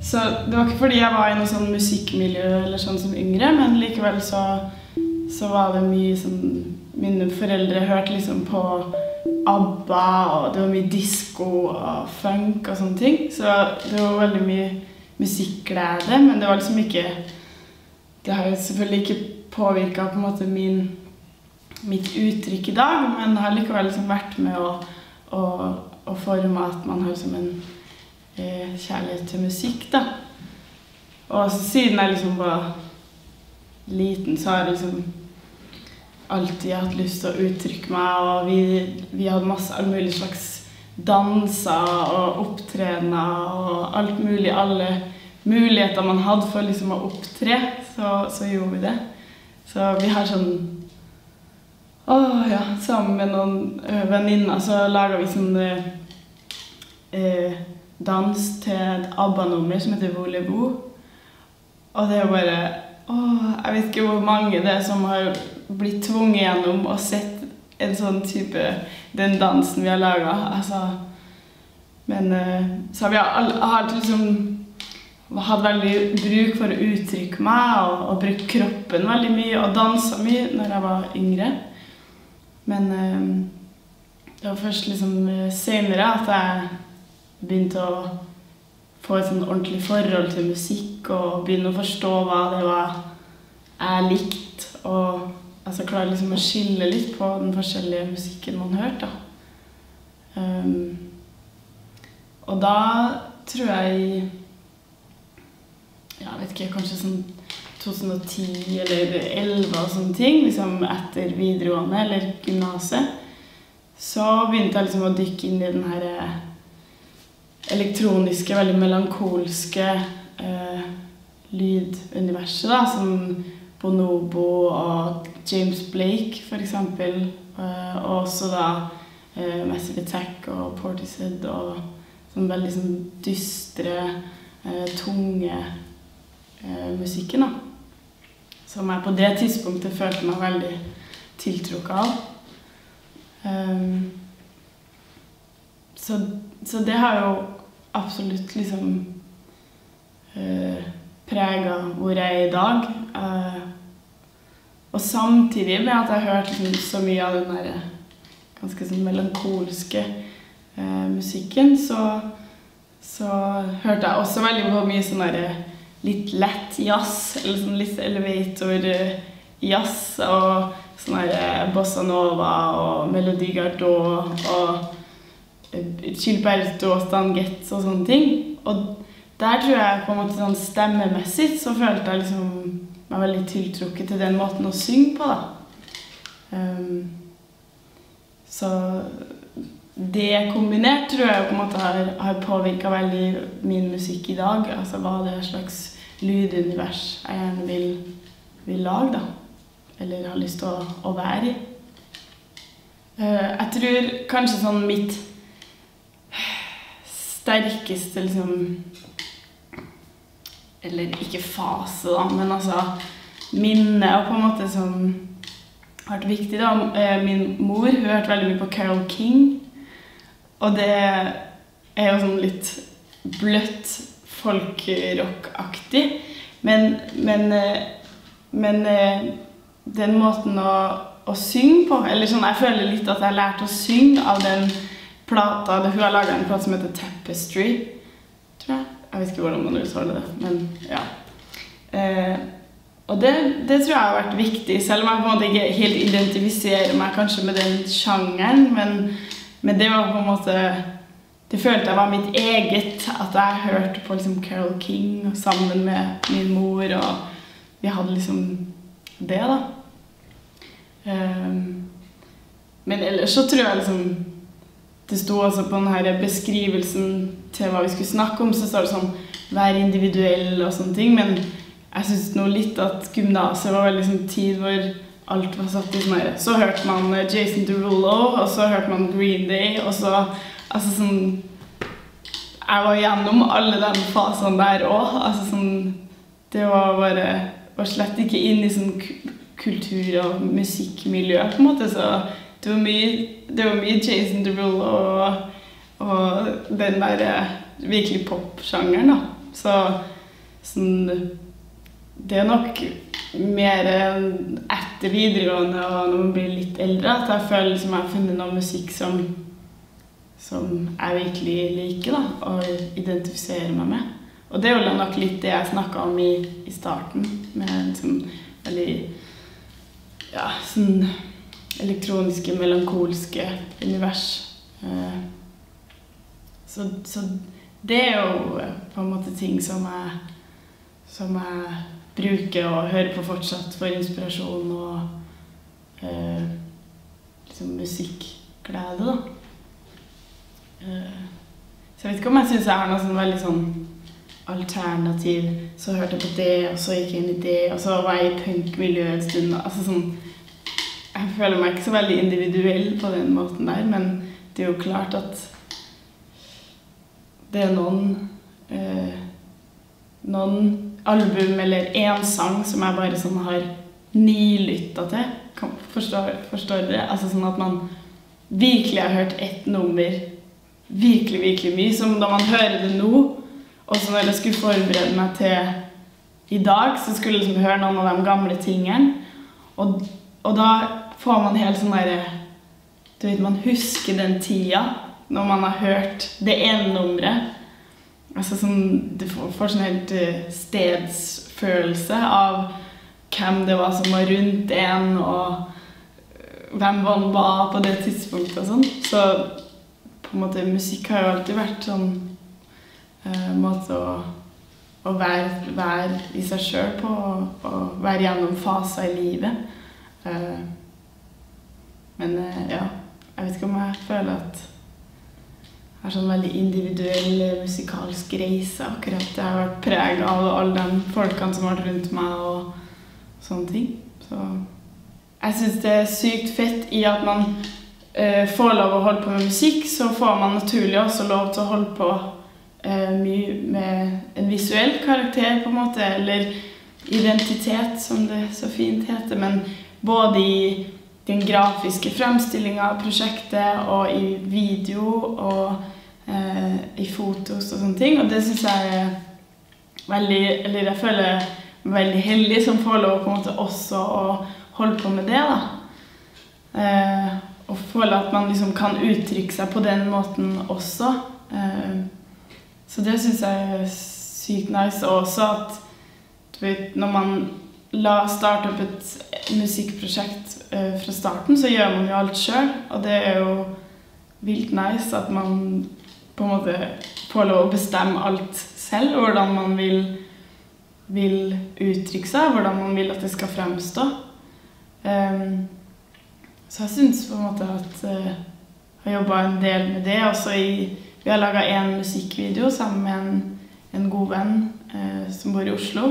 Så det var ikke fordi jeg var i noe sånn musikkmiljø eller sånn som yngre, men likevel så var det mye sånn, mine foreldre hørte liksom på ABBA, og det var mye disco og funk og sånne ting. Så det var veldig mye musikkglede, men det var liksom ikke, det har jo selvfølgelig ikke påvirket på en måte mitt uttrykk i dag, men det har likevel liksom vært med å forme at man har som en kjærlighet til musikk da. Og siden jeg liksom var liten så har jeg liksom alltid hatt lyst til å uttrykke meg, og vi hadde masse all mulig slags danser og opptrener og alt mulig, alle muligheter man hadde for liksom å opptre, så gjorde vi det. Så vi har sånn, sammen med noen venninner så laget vi sånn dans til et ABBA-nummer som heter Volevo. Og det bare, jeg vet ikke hvor mange det som har blitt tvunget gjennom og sett en sånn type, den dansen vi har laget. Altså, men så har vi alltid liksom hatt veldig bruk for å uttrykke meg og brukt kroppen veldig mye og danset mye når jeg var yngre. Men det var først liksom senere at jeg begynte å få et sånn ordentlig forhold til musikk og begynne å forstå hva det var jeg likte, og altså klare liksom å skille litt på den forskjellige musikken man hørte da. Og da tror jeg, jeg vet ikke, kanskje sånn 2010 eller 2011 og sånne ting, liksom etter videregående eller gymnaset, så begynte jeg liksom å dykke inn i den her elektroniske, veldig melankolske lyduniverset da, som Bonobo og James Blake for eksempel, og også da Massive Attack og Portishead og sånn veldig sånn dystre, tunge musikken da, som jeg på det tidspunktet følte meg veldig tiltrukket av. Så det har jo absolutt liksom preget hvor jeg er i dag. Og samtidig med at jeg hørte liksom så mye av den der ganske sånn melankolske musikken, så hørte jeg også veldig på mye sånn der litt lett jazz, eller sånn litt elevator jazz, og sånn der bossa nova og melodi gardot og Gilberto og Stan Getz og sånne ting. Og der tror jeg på en måte sånn stemmemessig så følte jeg liksom meg veldig tiltrukket til den måten å synge på da. Så det kombinert tror jeg på en måte har påvirket veldig min musikk i dag. Altså hva det slags lydunivers jeg gjerne vil lage da. Eller har lyst til å være i. Jeg tror kanskje sånn mitt sterkeste liksom, eller ikke fase da, men altså minne og på en måte som har vært viktig da. Min mor hørte veldig mye på Carole King, og det er jo sånn litt bløtt folk-rock-aktig, men den måten å synge på, eller sånn, jeg føler litt at jeg lærte å synge av den plata, hun har laget en plate som heter Tapestry, tror jeg. Jeg vet ikke hvordan man uttaler det, men ja. Og det tror jeg har vært viktig, selv om jeg på en måte ikke helt identifiserer meg kanskje med den sjangeren, men det var på en måte, det følte jeg var mitt eget, at jeg hørte på liksom Carole King sammen med min mor, og vi hadde liksom det da. Men ellers så tror jeg liksom, det stod også på denne beskrivelsen til hva vi skulle snakke om, så står det sånn, vær individuell og sånne ting, men jeg synes nå litt at gymnaset var veldig sånn tid hvor alt var satt i sånn her. Så hørte man Jason Derulo, og så hørte man Green Day, og så, altså sånn, jeg var gjennom alle de fasene der også, altså sånn, det var bare, var slett ikke inn i sånn kultur- og musikkmiljø på en måte, så det var mye Jason Derulo og den der virkelig pop-sjangeren da. Så sånn, det nok mer etter videregående og når man blir litt eldre, at jeg føler som jeg har funnet noe musikk som jeg virkelig liker da, og identifiserer meg med. Og det jo nok litt det jeg snakket om i starten, med en sånn veldig, ja, sånn elektroniske, melankolske univers. Så det jo på en måte ting som jeg bruker og hører på fortsatt for inspirasjon og liksom musikkglede da. Så jeg vet ikke om jeg synes jeg har noe sånn veldig sånn alternativ, så hørte jeg på det, og så gikk jeg inn i det, og så var jeg i punkmiljøet en stund. Altså sånn, jeg føler meg ikke så veldig individuell på den måten der, men det jo klart at det noen album eller en sang som jeg bare sånn har nilyttet til. Forstår dere? Altså sånn at man virkelig har hørt ett nummer virkelig, virkelig mye, som da man hører det nå, og så når jeg skulle forberede meg til i dag, så skulle jeg liksom høre noen av de gamle tingene, og da får man helt sånn der, du vet, man husker den tida, når man har hørt det ene nummeret. Altså sånn, du får sånn helt stedsfølelse av hvem det var som var rundt en, og hvem man var på det tidspunktet og sånn. Så på en måte, musikk har jo alltid vært sånn måte å være i seg selv på, og være gjennom faser i livet. Men ja, jeg vet ikke om jeg føler at jeg har sånn veldig individuell musikalsk reise akkurat. Jeg har vært preget av alle de folkene som har vært rundt meg og sånne ting. Så jeg synes det sykt fett i at man får lov å holde på med musikk, så får man naturlig også lov til å holde på mye med en visuell karakter på en måte, eller identitet som det så fint heter, men både i den grafiske fremstillingen av prosjektet og i video og i fotos og sånne ting, og det synes jeg veldig, eller jeg føler meg veldig heldig som får lov på en måte også å holde på med det da. Og føle at man liksom kan uttrykke seg på den måten også. Så det synes jeg er sykt nice, og også at du vet, når man starter opp et musikkprosjekt fra starten, så gjør man jo alt selv, og det er jo vilt nice at man på en måte får lov å bestemme alt selv, hvordan man vil uttrykke seg, hvordan man vil at det skal fremstå. Så jeg synes på en måte at jeg har jobbet en del med det, også vi har laget en musikkvideo sammen med en god venn som bor i Oslo,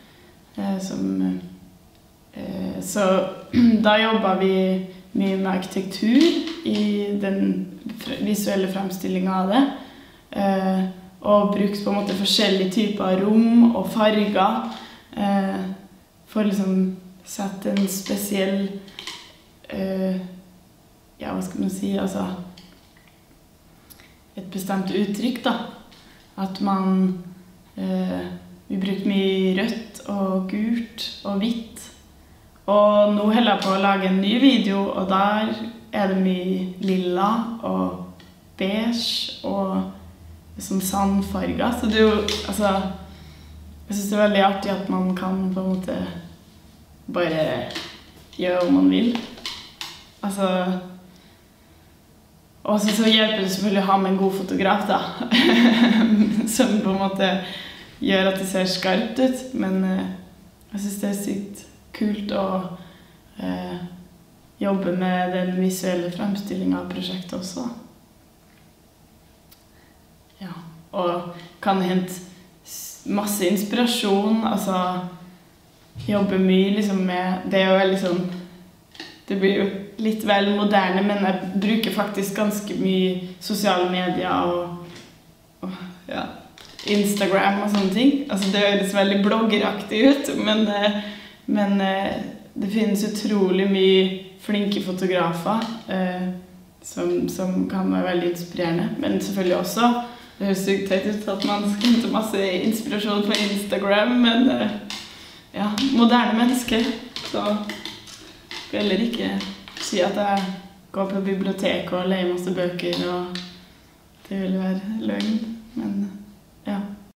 så da jobbet vi mye med arkitektur i den visuelle fremstillingen av det, og brukt på en måte forskjellige typer rom og farger for liksom sette en spesiell, ja, hva skal man si, altså et bestemt uttrykk da, at vi brukte mye rødt og gult og hvitt, og nå holder jeg på å lage en ny video, og der er det mye lilla og beige og sånn sandfarger, så det er jo, altså, jeg synes det er veldig artig at man kan på en måte bare gjøre hva man vil. Altså, og så hjelper det selvfølgelig å ha med en god fotograf da, som på en måte gjør at det ser skarpt ut, men jeg synes det er sykt kult å jobbe med den visuelle fremstillingen av prosjektet også. Ja, og kan hente masse inspirasjon, altså jobbe mye liksom med, det er jo veldig sånn, det blir jo litt vel moderne, men jeg bruker faktisk ganske mye sosiale medier og ja, Instagram og sånne ting. Altså det høres veldig bloggeraktig ut, men det finnes utrolig mye flinke fotografer som kan være veldig inspirerende, men selvfølgelig også Det høres sykt teit ut at man skal hente masse inspirasjon på Instagram, men ja, moderne mennesker, så skal jeg heller ikke si at jeg går på biblioteket og leier masse bøker, og det vil være løgn, men